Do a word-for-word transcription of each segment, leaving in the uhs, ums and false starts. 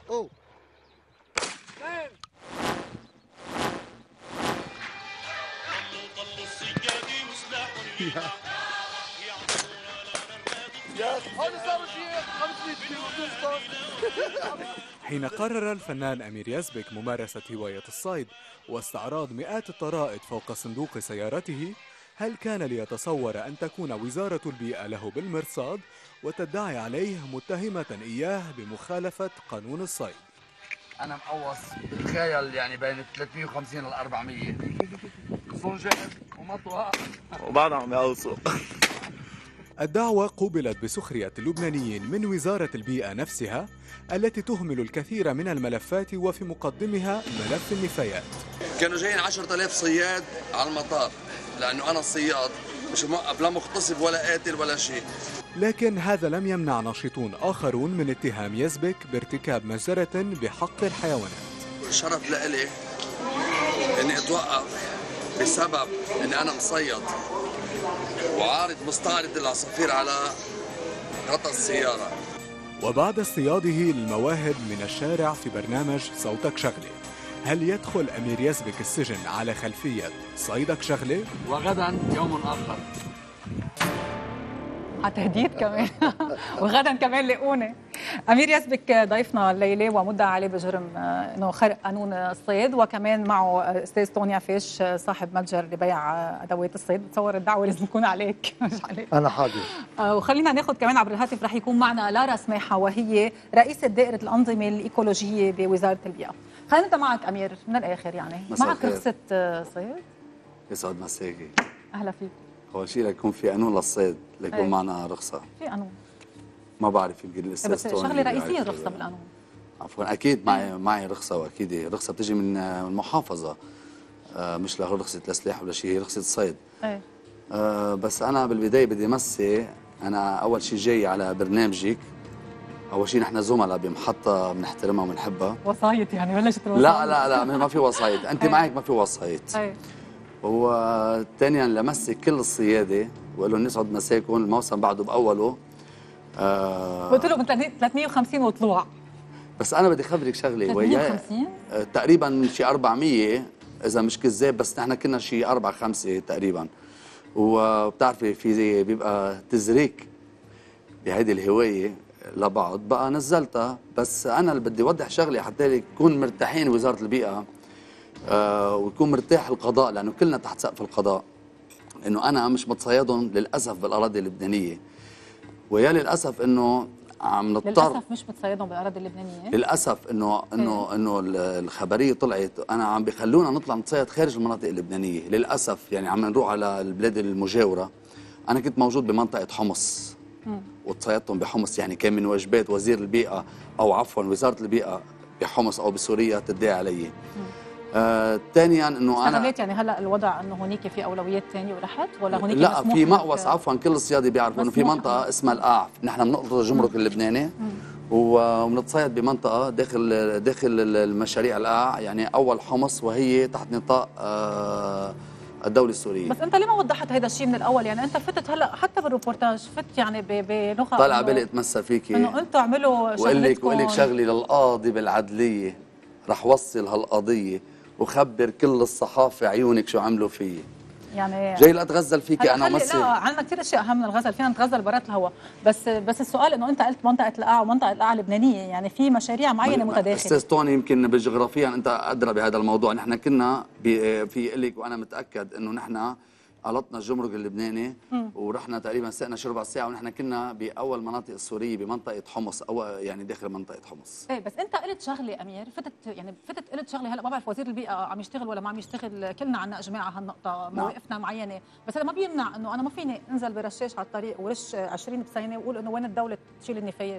اوه حين قرر الفنان أمير يزبك ممارسة هواية الصيد واستعراض مئات الطرائد فوق صندوق سيارته، هل كان ليتصور أن تكون وزارة البيئة له بالمرصاد وتدعي عليه متهمة إياه بمخالفة قانون الصيد؟ أنا مقوص بتخيل يعني بين ثلاثمية وخمسين ل أربعمية صنجة ومطوة وبعضهم عم يقوصوا. الدعوة قوبلت بسخرية اللبنانيين من وزارة البيئة نفسها التي تهمل الكثير من الملفات وفي مقدمها ملف النفايات. كانوا جايين عشرة آلاف صياد على المطار لأنه أنا الصياد مش موقف لا مغتصب ولا قاتل ولا شيء. لكن هذا لم يمنع ناشطون آخرون من اتهام يزبك بارتكاب مجزرة بحق الحيوانات. شرف لإلي إني أتوقف بسبب إني أنا مصيد وعارض مستعرض العصافير على غطاء السيارة. وبعد اصطياده للمواهب من الشارع في برنامج صوتك شغلة، هل يدخل أمير يزبك السجن على خلفية صيدك شغلة؟ وغدا يوم آخر. على تهديد كمان. وغدا كمان لاقوني. امير يزبك ضيفنا الليله ومدعى عليه بجرم انه خرق قانون الصيد، وكمان معه استاذ توني عفيش صاحب متجر لبيع ادوات الصيد. بتصور الدعوه لازم تكون عليك مش عليك. انا حاضر. وخلينا ناخذ كمان عبر الهاتف رح يكون معنا لارا سماحه، وهي رئيسه دائره الانظمه الايكولوجيه بوزاره البيئه. خلينا نبدا معك امير من الاخر، يعني معك رخصه صيد؟ يسعد مساكي. اهلا فيك. اول شيء ليكون في قانون للصيد ليكون أي. معنا رخصه. في قانون. ما بعرف يمكن الاستاذ بس توني شغله رئيسيه الرخصه بالقانون. عفوا اكيد معي معي رخصه، واكيد الرخصه بتجي من المحافظه، آه مش له رخصه السلاح ولا شيء، هي رخصه الصيد. ايه آه بس انا بالبدايه بدي امسي، انا اول شيء جاي على برنامجك. اول شيء نحن زملاء بمحطه بنحترمها وبنحبها. وصايت يعني بلشت الوصايت؟ لا لا لا ما في وصايت، انت أي. معك ما في وصايت. ايه وثانيا لمسك كل الصياده وقال لهم يسعد مساكم، الموسم بعده باوله. آه قلت له من ثلاثمية وخمسين وطلوع. بس انا بدي خبرك شغله ثلاثمية وخمسين آه تقريبا شي أربعمية اذا مش كذاب، بس نحن كنا شي أربعة خمسة تقريبا. وبتعرفي في زي بيبقى تزريك بهيدي الهوايه لبعض، بقى نزلتها. بس انا اللي بدي اوضح شغله حتى يكون مرتاحين وزاره البيئه آه ويكون مرتاح القضاء، لانه كلنا تحت سقف القضاء، انه انا مش متصيدهم للاسف بالاراضي اللبنانيه. ويا للاسف انه عم نضطر، للاسف مش بتصيدهم بالاراضي اللبنانيه. للاسف انه انه انه الخبريه طلعت انا عم بيخلونا نطلع نتصيد خارج المناطق اللبنانيه للاسف. يعني عم نروح على البلاد المجاوره. انا كنت موجود بمنطقه حمص وتصيدتهم بحمص، يعني كان من واجبات وزير البيئه او عفوا وزاره البيئه بحمص او بسوريا تدعي علي. ثانيا آه انه انا يعني هلا الوضع انه هونيك في اولويات ثانيه ورحت ولا هونيك لا في مقوس عفوا كل الصيادة بيعرفوا انه في منطقه اسمها القاع، نحن بنقطع الجمرك اللبناني وبنتصيد بمنطقه داخل داخل المشاريع القاع، يعني اول حمص وهي تحت نطاق آه الدوله السوريه. بس انت ليه ما وضحت هذا الشيء من الاول؟ يعني انت فتت هلا حتى بالروبورتاج فت يعني بنقط طلع بالي اتمسى فيكي انه انتم اعملوا شغلتكم. وقال لك وقال لك شغلي للقاضي بالعدليه، رح وصل هالقضيه وخبر كل الصحافه عيونك شو عملوا فيي. يعني جاي لاتغزل فيكي انا ومثل. لا عندنا كثير اشياء اهم من الغزل، فينا نتغزل برات الهواء. بس بس السؤال انه انت قلت منطقه القاع ومنطقه القاع لبنانيه، يعني في مشاريع معينه متداخله. استاذ توني يمكن بالجغرافيا انت ادرى بهذا الموضوع. نحن كنا في لك وانا متاكد انه نحن قلطنا الجمرك اللبناني ورحنا تقريبا سقنا شي ربع ساعه، ونحن كنا باول مناطق السوريه بمنطقه حمص او يعني داخل منطقه حمص. ايه بس انت قلت شغله امير، فتت يعني فتت قلت شغله. هلا ما بعرف وزير البيئه عم يشتغل ولا ما عم يشتغل، كلنا عنا اجماع على هالنقطه، مواقفنا معينه، بس هذا ما بيمنع انه انا ما فيني انزل برشاش على الطريق ورش عشرين بسينه واقول انه وين الدوله تشيل النفايات.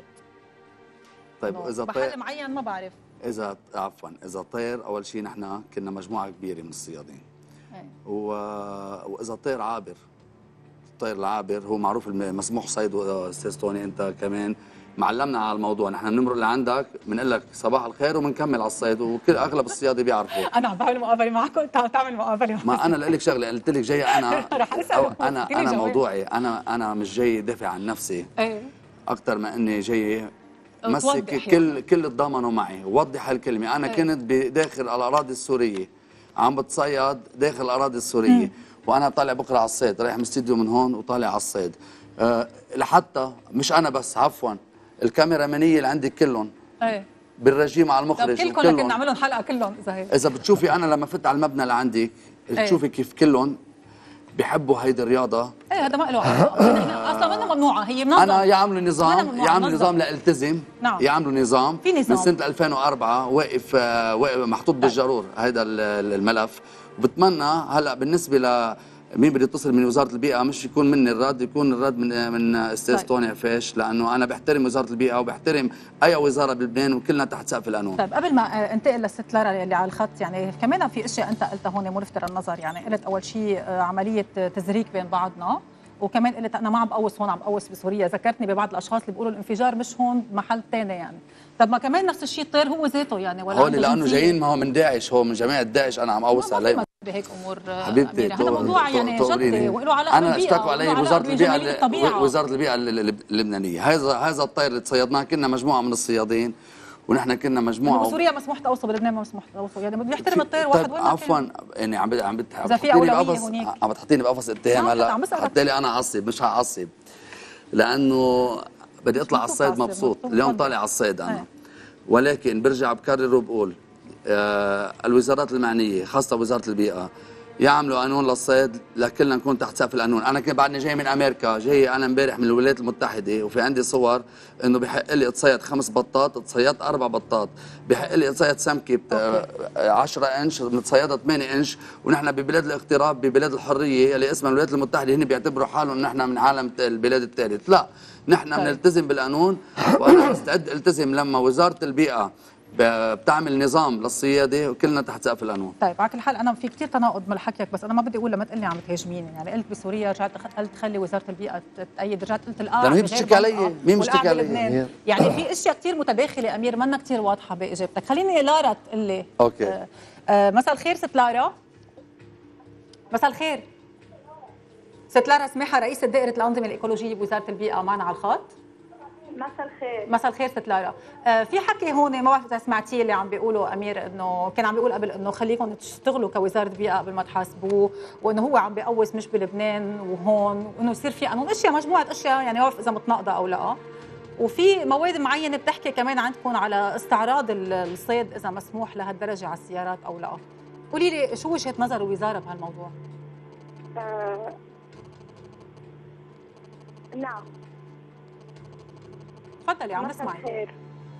طيب اذا محل معين ما بعرف. اذا عفوا اذا طير، اول شيء نحن كنا مجموعه كبيره من الصيادين. و... واذا طير عابر، الطير العابر هو معروف مسموح صيده. استاذ توني انت كمان معلمنا على الموضوع، نحن بنمرق لعندك بنقول لك صباح الخير وبنكمل على الصيد، وكل اغلب الصيادة بيعرفوا. انا عم بعمل مقابله معك وانت عم تعمل مقابله معك. ما انا لقول لك شغله، قلت لك جاي انا رح اسال انا انا موضوعي، انا انا مش جاي دافع عن نفسي ايه اكثر ما اني جاي مسك كل كل تضامنوا معي. وضح هالكلمه، انا كنت بداخل الاراضي السوريه عم بتصيد داخل الاراضي السوريه مم. وانا طالع بكره على الصيد، رايح من استديو من هون وطالع على الصيد. أه لحتى مش انا بس، عفوا الكاميرامانيه اللي عندي كلهم ايه بالرجيم على المخرج كلكم لكن نعمل لهم حلقه كلهم اذا هيك. اذا بتشوفي انا لما فت على المبنى لعندك بتشوفي كيف كلهم بحبوا هيدي الرياضه. ايه هذا ما له علاقه اصلا منها ممنوعه، هي منظمه. انا يعملوا نظام يعملوا نظام لالتزم. نعم. يعملوا نظام في نظام من سنه ألفين وأربعة واقف واقف محطوط بالجرور هيدا الملف. وبتمنى هلا بالنسبه ل مين بده يتصل من وزاره البيئه مش يكون مني الرد، يكون الرد من من استاذ طوني عفيش، لانه انا بحترم وزاره البيئه وبحترم اي وزاره بلبنان وكلنا تحت سقف القانون. طيب قبل ما انتقل للست لارا اللي على الخط، يعني كمان في اشياء انت قلتها هون ملفتة للنظر. يعني قلت اول شيء عمليه تزريك بين بعضنا، وكمان قلت انا ما عم بقوس هون، عم بقوس بسوريا. ذكرتني ببعض الاشخاص اللي بيقولوا الانفجار مش هون محل ثاني يعني. طب ما كمان نفس الشيء الطير هو ذاته يعني، ولا هون لانه جايين ما هو من داعش، هو من جماعه داعش انا عم قوس عليهم بهيك امور حبيبتي. هذا موضوع يعني جدي وله علاقه انا بالبيئه. اشتكوا علي وزاره البيئه وزاره البيئه اللبنانيه. هذا هذا الطير اللي تصيدناه كنا مجموعه من الصيادين، ونحن كنا مجموعه. بسوريا مسموح توصل، بلبنان ما مسموح توصل، يعني بده يحترم الطير واحد. طيب عفوا يعني عم عم بتحطيني بقفص عم بتحطيني بقفص اتهام هلا. بالتالي انا اعصب مش هعصب، لانه بدي اطلع على الصيد مبسوط. اليوم طالع على الصيد انا، ولكن برجع بكرر وبقول آه الوزارات المعنيه خاصه وزاره البيئه يعملوا قانون للصيد لكلنا نكون تحت سقف القانون. انا كنت بعدني جاي من امريكا، جاي انا امبارح من الولايات المتحده، وفي عندي صور انه بحق لي اتصيد خمس بطات، تصيدت اربع بطات. بحق لي اتصيد سمكه عشرة انش، متصيدها ثمانية انش. ونحن ببلاد الاغتراب، ببلاد الحريه اللي اسمها الولايات المتحده، هن بيعتبروا حالهم نحن من عالم البلاد الثالث. لا، نحن بنلتزم بالقانون، وانا مستعد التزم لما وزاره البيئه بتعمل نظام للصياده وكلنا تحت سقف القانون. طيب على كل حال انا في كثير تناقض من حكيك، بس انا ما بدي اقول لما تقول لي عم تهاجميني. يعني قلت بسوريا، رجعت قلت خلي وزاره البيئه تأيد، رجعت قلت القاعده هي بتشتكي علي. مين بتشتكي علي؟ يعني في اشياء كثير متداخله امير، منا كثير واضحه باجابتك. خليني لارا تقول لي. اوكي. آه آه مساء الخير ست لارا. مساء الخير ست لارا سماحه، رئيسه دائره الانظمه الايكولوجيه بوزاره البيئه، معنا على الخط. مساء الخير. مساء الخير ست لارا. آه في حكي هون ما بعرف اذا سمعتيه اللي عم بيقولوا امير، انه كان عم بيقول قبل انه خليكم تشتغلوا كوزاره بيئه قبل ما تحاسبوه، وانه هو عم بيقوس مش بلبنان وهون، وانه يصير في قانون اشياء، مجموعه اشياء يعني ما بعرف اذا متناقضه او لا. وفي مواد معينه بتحكي كمان عندكم على استعراض الصيد اذا مسموح لهالدرجه على السيارات او لا. قولي لي شو وجهه نظر الوزاره بهالموضوع؟ آه... نعم. تفضلي عم بسمعك. خير.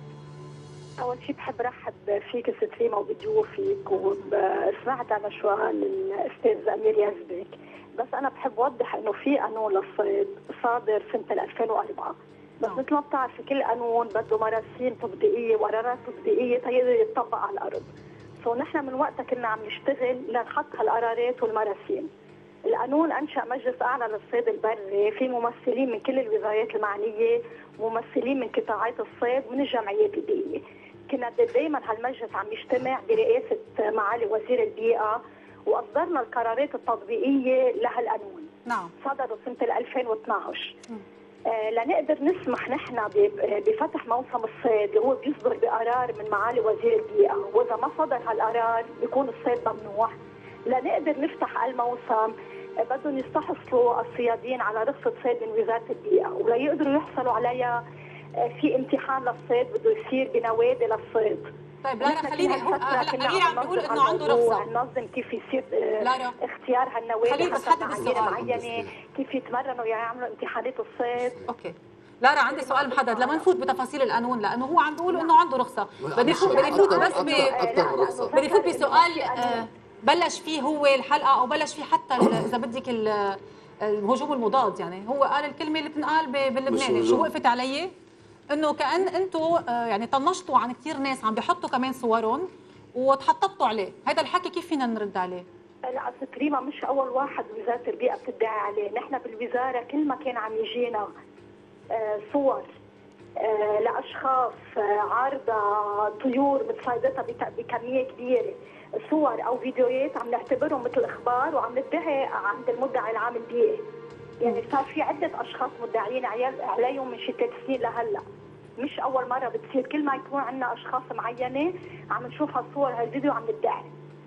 اول شيء بحب رحب فيك ست ريما وبضيوفك، وسمعت انا شو قال الاستاذ امير يزبك، بس انا بحب اوضح انه في قانون للصيد صادر سنه ألفين وأربعة، بس مثل ما بتعرفي كل قانون بده مراسيم تطبيقيه وقرارات تطبيقيه تيقدر يتطبق على الارض. سو نحن من وقتها كنا عم نشتغل لنحط هالقرارات والمراسيم. القانون انشا مجلس اعلى للصيد البري، في ممثلين من كل الوزارات المعنيه، ممثلين من قطاعات الصيد ومن الجمعيات البيئيه. كنا دائما هالمجلس عم يجتمع برئاسه معالي وزير البيئه، واصدرنا القرارات التطبيقيه لهالقانون. نعم. صدروا سنه ألفين واثنعش. آه لنقدر نسمح نحن بفتح موسم الصيد اللي هو بيصدر بقرار من معالي وزير البيئه، واذا ما صدر هالقرار بيكون الصيد ممنوع. لنقدر نفتح الموسم بدهم يستحصلوا الصيادين على رخصه صيد من وزاره البيئه، ولا يقدروا يحصلوا عليها في امتحان للصيد بده يصير بنوادي للصيد. طيب لارا خليني هلا امير عم بيقول انه عنده رخصه، ننظم كيف يصير اختيار هالنوادي، خليني بس حدد السؤال معينه، كيف يتمرنوا يعملوا امتحانات الصيد. اوكي لارا عندي سؤال محدد لما نفوت بتفاصيل القانون، لانه هو عم بيقول انه عنده رخصه. بدي فوت بدي فوت بس بدي فوت بسؤال بلش فيه هو الحلقه، او بلش فيه حتى اذا بدك الهجوم المضاد. يعني هو قال الكلمه اللي تنقال باللبناني، شو وقفت علي؟ انه كأن انتم يعني طنشتوا عن كثير ناس عم بيحطوا كمان صورهم وتحطبتوا عليه. هذا الحكي كيف فينا نرد عليه؟ لا ست ريما مش اول واحد وزاره البيئه بتدعي عليه، نحن بالوزاره كل ما كان عم يجينا صور لاشخاص عارضه طيور متصيدتها بكميه كبيره، صور او فيديوهات عم نعتبرهم مثل اخبار وعم ندعي عند المدعي العام البيئي. يعني صار في عده اشخاص مدعيين عليهم من شي ثلاث سنين لهلا. مش اول مره بتصير، كل ما يكون عندنا اشخاص معينه عم نشوف هالصور هالفيديو عم ندعي.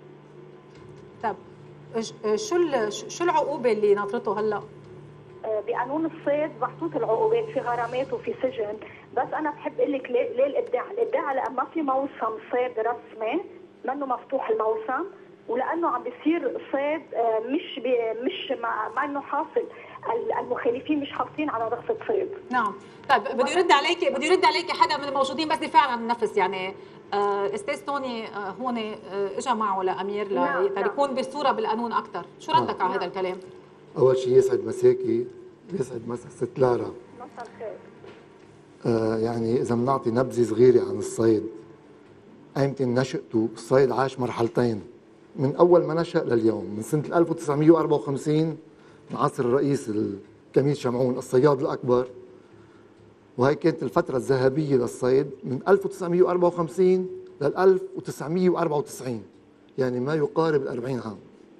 طب شو شو العقوبه اللي ناطرته هلا؟ بقانون الصيد محطوط العقوبات، في غرامات وفي سجن، بس انا بحب اقول لك ليه, ليه الابداع؟ الابداع لان ما في موسم صيد رسمي، منه مفتوح الموسم، ولانه عم بيصير صيد مش بي مش مع انه حاصل المخالفين مش حاطين على رخصه صيد. نعم. طيب بده يرد عليك بده يرد عليك حدا من الموجودين بس دفاع عن النفس، يعني الاستاذ توني هون اجى معه لامير ليكون بالصوره بالقانون اكثر، شو ردك على هذا الكلام؟ اول شيء يسعد مساكي، يسعد مسا ست لارا. مساء الخير. آه يعني اذا بنعطي نبذه صغيره عن الصيد، ايمتى نشأته الصيد عاش مرحلتين من اول ما نشأ لليوم، من سنه ألف وتسعمئة وأربعة وخمسين من عصر الرئيس الكميل شمعون الصياد الاكبر، وهي كانت الفتره الذهبيه للصيد من ألف وتسعمئة وأربعة وخمسين لل ألف وتسعمئة وأربعة وتسعين، يعني ما يقارب الأربعين عام.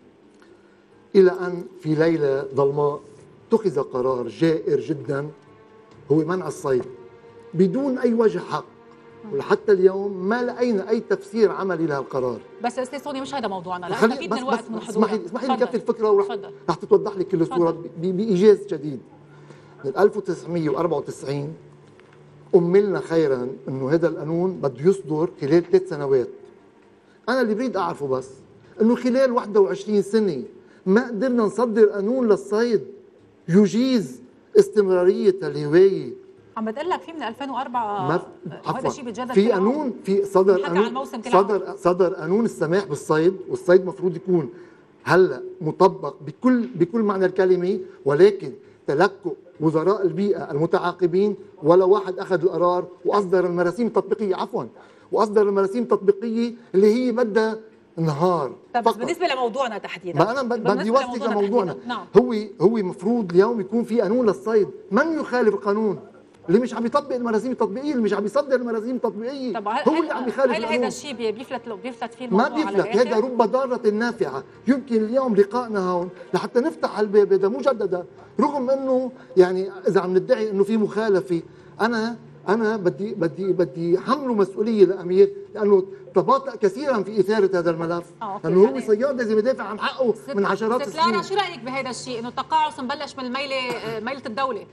إلى أن في ليلة ظلماء اتخذ قرار جائر جدا هو منع الصيد بدون أي وجه حق، ولحتى اليوم ما لقينا أي تفسير عملي لهالقرار. بس أستاذ سوني مش هذا موضوعنا، لا خلي بس الوقت بس من اسمحي لي اسمحي لي كفي الفكرة ورح رح تتوضح لي كل الصورة بإيجاز شديد. من ألف وتسعمئة وأربعة وتسعين أملنا خيرا إنه هذا القانون بده يصدر خلال ثلاث سنوات. أنا اللي بريد أعرفه بس إنه خلال واحد وعشرين سنة ما قدرنا نصدر قانون للصيد يجيز استمرارية الهواية. عم بتقول لك في من ألفين وأربعة هذا الشيء بيتجدد في قانون، في صدر قانون صدر صدر قانون السماح بالصيد، والصيد مفروض يكون هلا مطبق بكل بكل معنى الكلمة، ولكن تلكؤ وزراء البيئة المتعاقبين ولا واحد أخذ القرار وأصدر المراسيم التطبيقية، عفوا وأصدر المراسيم التطبيقية اللي هي بدها نهار. طب بس بالنسبه لموضوعنا تحديدا، ما انا بدي اوصلك لموضوعنا. نعم. هو هو مفروض اليوم يكون في قانون للصيد، من يخالف القانون؟ اللي مش عم يطبق المراسيم التطبيقيه، اللي مش عم يصدر المراسيم التطبيقيه هو اللي عم يخالف القانون. هل هذا الشيء بيفلت له بيفلت فيه الموضوع؟ ما بيفلت، هذا رب ضاره نافعه. يمكن اليوم لقائنا هون لحتى نفتح الباب هذا مجددا، رغم انه يعني اذا عم ندعي انه في مخالفه، انا انا بدي بدي بدي حمله مسؤوليه لامير، لانه تباطأ كثيرا في اثاره هذا الملف، لانه هو يعني صياد لازم يدافع عن حقه من عشرات السنين. ست لارا، شو رايك بهذا الشيء انه التقاعس مبلش من الميله ميله الدوله؟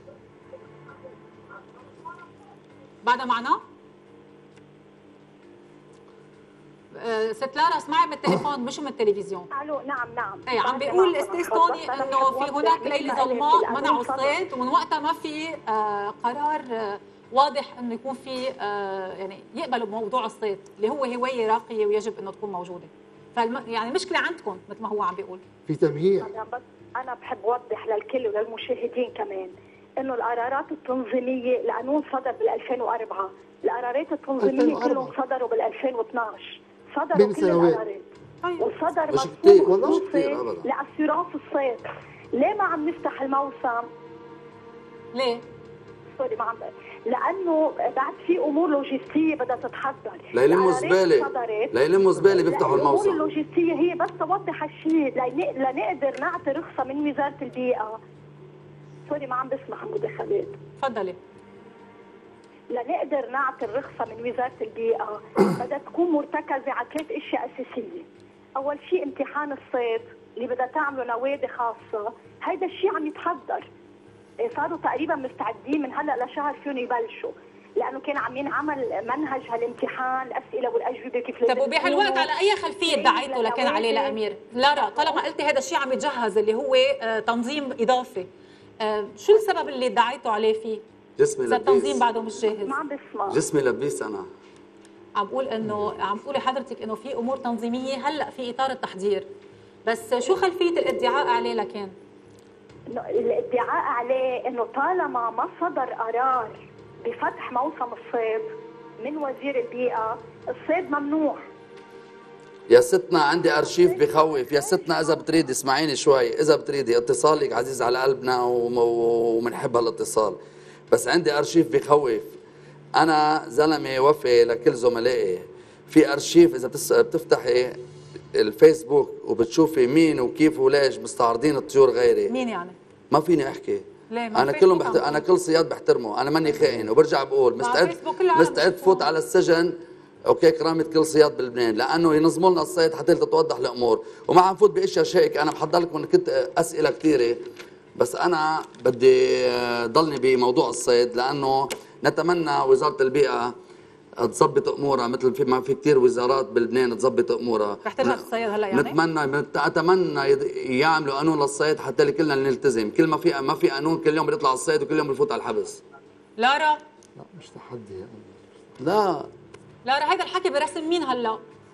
بعدها معنا؟ ست لارا اسمعي من التليفون مش من التلفزيون. الو نعم نعم. اي عم بيقول الاستاذ توني انه في هناك ليله ظلماء منعوا الصيد، ومن وقتها ما في آه قرار آه واضح انه يكون في آه يعني يقبلوا بموضوع الصيد اللي هو هوايه راقيه ويجب انه تكون موجوده. فالم يعني المشكله عندكم مثل ما هو عم بيقول. في تمهيد. بس انا بحب اوضح للكل وللمشاهدين كمان انه القرارات التنظيميه القانون صدر بال ألفين وأربعة، القرارات التنظيميه كلهم صدروا بال ألفين واثنعش، صدروا كل القرارات. وصدر مفهوم خصوصي لاسيورانس الصيد. ليه ما عم نفتح الموسم؟ ليه؟ سوري ما عم لانه بعد في امور لوجستيه بدها تتحضر. ليلموا زباله ليلموا زباله بيفتحوا الموسم. الامور اللوجستيه هي بس توضح هالشيء لنقدر نعطي رخصه من وزاره البيئه. سوري ما عم بسمع مداخلات. تفضلي. لنقدر نعطي الرخصه من وزاره البيئه بدها تكون مرتكزه على ثلاث اشياء اساسيه. اول شيء امتحان الصيد اللي بدها تعمله نوادي خاصه، هيدا الشيء عم يتحضر. صاروا تقريبا مستعدين من هلا لشهر فيهم يبلشوا، لانه كان عم ينعمل منهج هالامتحان، الاسئله والاجوبه كيف لازم. طب وبهالوقت على اي خلفيه دعيته لكان عليه لامير؟ لارا طالما قلتي هذا الشيء عم يتجهز اللي هو تنظيم اضافي، شو السبب اللي دعيته عليه فيه؟ جسمي لبيس. التنظيم بعده مش جاهز. ما عم بسمع. جسمي لبيس انا. عم بقول انه عم تقولي حضرتك انه في امور تنظيميه هلا في اطار التحضير، بس شو خلفيه الادعاء عليه لكان؟ الادعاء عليه انه طالما ما صدر قرار بفتح موسم الصيد من وزير البيئه، الصيد ممنوع. يا ستنا عندي ارشيف بخوف، يا ستنا اذا بتريدي اسمعيني شوي، اذا بتريدي اتصالك عزيز على قلبنا وبنحب هالاتصال، بس عندي ارشيف بخوف. انا زلمه وفي لكل زملائي، في ارشيف اذا بتفتحي الفيسبوك وبتشوفي مين وكيف وليش مستعرضين الطيور غيري. مين يعني؟ ما فيني احكي، انا كلهم بحت... انا كل صياد بحترمه، انا ماني خائن، وبرجع بقول مستعد مستعد فوت على السجن اوكي كرامه كل صياد بلبنان، لانه ينظموا لنا الصيد حتى تتوضح الامور، وما عم فوت باشياء شائك. انا بحضر لكم كنت اسئله كثيره، بس انا بدي ضلني بموضوع الصيد، لانه نتمنى وزاره البيئه تظبط امورها مثل في ما في كثير وزارات بلبنان تظبط امورها. رح ترجع الصيد هلا يعني؟ نتمنى اتمنى يعملوا قانون للصيد حتى كلنا نلتزم، كل ما في ما في قانون كل يوم بيطلع الصيد وكل يوم بفوت على الحبس. لارا لا مش تحدي يعني. لا لارا هيدا الحكي برسم مين هلا؟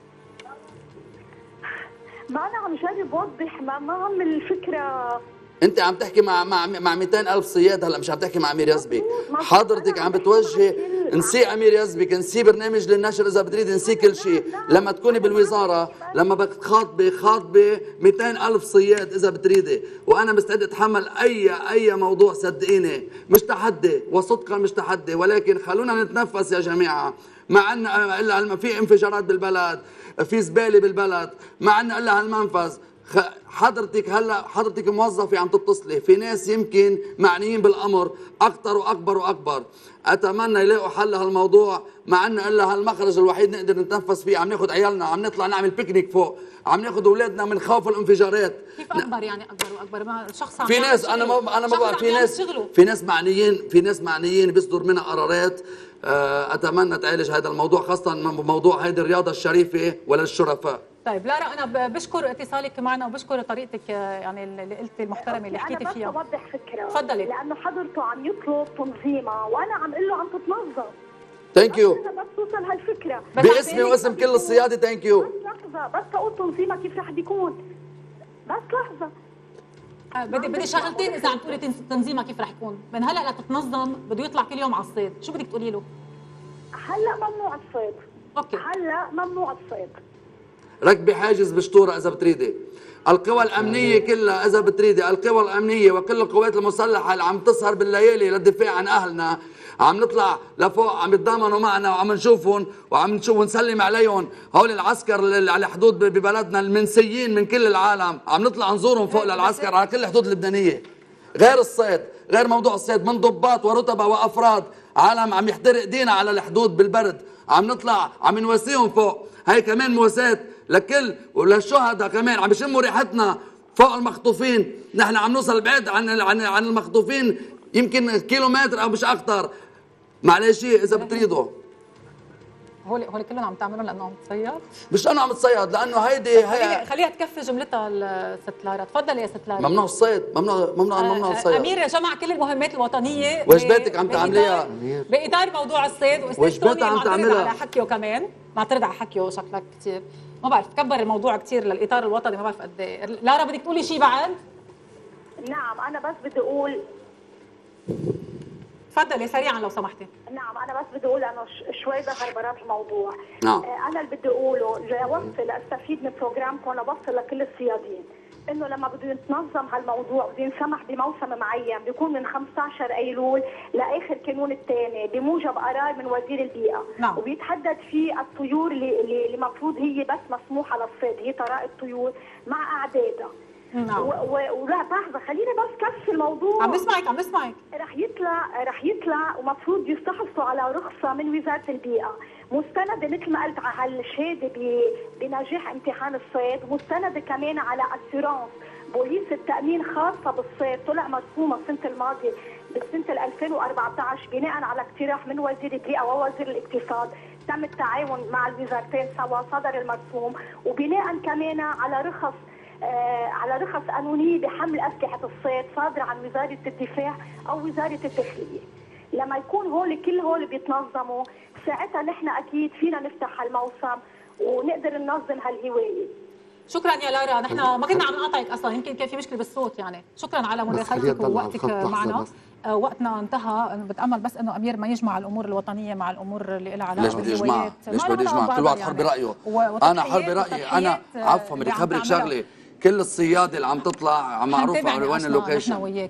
ما انا عم جرب اوضح، ما ما عم الفكره. انت عم تحكي مع مع مع مئتين ألف صياد هلا، مش عم تحكي مع امير يزبك. حضرتك عم بتوجهي نسي امير يزبك، نسي برنامج للنشر اذا بتريد، نسي كل شيء. لما تكوني بالوزاره لما بدك تخاطبي خاطبي مئتين ألف صياد اذا بتريدي، وانا مستعد اتحمل اي اي موضوع صدقيني، مش تحدي وصدقا مش تحدي، ولكن خلونا نتنفس يا جماعه. ما عندنا الا في انفجارات بالبلد، في زباله بالبلد، ما عندنا الا هالمنفذ. حضرتك هلا حضرتك موظفه عم تتصلي، في ناس يمكن معنيين بالامر اكثر واكبر واكبر. اتمنى يلاقوا حل هالموضوع، ما عندنا الا هالمخرج الوحيد نقدر نتنفس فيه. عم ناخذ عيالنا عم نطلع نعمل بيكنيك فوق، عم ناخذ اولادنا من خوف الانفجارات. كيف اكبر يعني اكبر واكبر؟ ما شخص عم في ناس انا ما انا ما بعرف، في ناس في ناس معنيين في ناس معنيين بيصدر منها قرارات. اتمنى تعالج هذا الموضوع، خاصه موضوع هذه الرياضه الشريفه وللشرفاء. طيب لارا انا بشكر اتصالك معنا وبشكر طريقتك يعني اللي قلتي المحترمه اللي حكيتي فيها. انا بس اوضح فكره. تفضلي. لانه حضرته عم يطلب تنظيمها وانا عم اقول له عم تتنظم. ثانك يو. انا بس توصل هالفكره باسمي واسم كل الصياده. ثانك يو. بس لحظه، بس اقول تنظيمها كيف رح بيكون. بس لحظه. بدي بدي شغلتين اذا عم تقولي تنظيمها كيف رح يكون. من هلا لتتنظم بده يطلع كل يوم على الصيد، شو بدك تقولي له؟ هلا ممنوع الصيد. اوكي. هلا ممنوع الصيد. ركبي حاجز بشطوره اذا بتريدي. القوى الامنيه كلها اذا بتريدي، القوى الامنيه وكل القوات المسلحه اللي عم تسهر بالليالي للدفاع عن اهلنا، عم نطلع لفوق عم يتضامنوا معنا وعم نشوفهم وعم نشوف ونسلم عليهم. هول العسكر اللي على حدود ببلدنا المنسيين من كل العالم، عم نطلع نزورهم فوق للعسكر على كل الحدود اللبنانيه. غير الصيد، غير موضوع الصيد، من ضباط ورتبه وافراد عالم عم يحترق دينا على الحدود بالبرد، عم نطلع عم نواسيهم فوق. هي كمان مواساة لكل وللشهداء كمان، عم يشموا ريحتنا فوق المخطوفين. نحن عم نوصل بعيد عن عن عن المخطوفين يمكن كيلومتر او مش اكثر. معلش اذا بتريدوا. هول هول كلهم عم تعملهم لانه عم تصيد؟ مش انا عم تصيد، لانه هيدي هي خليها تكفي جملتها الست لارا. تفضلي يا ست لارا. ممنوع الصيد، ممنوع ممنوع ممنوع الصيد. امير جمع كل المهمات الوطنيه. واجباتك عم تعمليها باطار موضوع الصيد، واجباتك عم تعملها على حكيه كمان، معترض على حكيه شكلك كثير. ما بعرف كبر الموضوع كثير للاطار الوطني، ما بعرف قد ايه. لارا بدك تقولي شيء بعد؟ نعم انا بس بدي اقول. تفضلي سريعا لو سمحتي. نعم انا بس بدي اقول انه شوي ظهر الموضوع. نعم. انا اللي بدي اقوله لاوصل استفيد من بروجرامكم لاوصل لكل الصيادين انه لما بده يتنظم هالموضوع بده ينسمح بموسم معين بيكون من خمسة عشر ايلول لاخر كانون الثاني بموجب قرار من وزير البيئه. نعم. وبيتحدد فيه الطيور اللي اللي المفروض هي بس مسموحه للصيد، هي طرائق الطيور مع اعدادها. نعم. ولا لحظه خليني بس كفي الموضوع. عم بسمعك عم بسمعك. رح يطلع رح يطلع ومفروض يستحصلوا على رخصه من وزاره البيئه، مستندة مثل ما قلت على الشهاده بنجاح امتحان الصيد، مستندة كمان على اسيرانس بوليس التامين خاصه بالصيد طلع مرسومه السنه الماضيه بالسنه ألفين وأربعة عشر بناء على اقتراح من وزير البيئه ووزير الاقتصاد. تم التعاون مع الوزارتين سوا، صدر المرسوم وبناء كمان على رخص آه على رخص قانونيه بحمل اسلحه الصيد صادره عن وزاره الدفاع او وزاره الداخليه. لما يكون هول كل هول بيتنظموا ساعتها نحن اكيد فينا نفتح هالموسم ونقدر ننظم هالهوايه. شكرا يا لارا، نحن ما كنا عم نقاطعك اصلا، يمكن كان في مشكله بالصوت يعني. شكرا على مداخلتك ووقتك معنا. آه وقتنا انتهى. بتامل بس انه امير ما يجمع الامور الوطنيه مع الامور اللي لها علاقه بالهوايات. ليش بده يجمع؟ ليش بده يجمع؟ كل واحد حر برايه. انا حر برايي. انا عفوا بدي اخبرك شغله، كل الصيادة اللي عم تطلع معروفه وين اللوكيشن.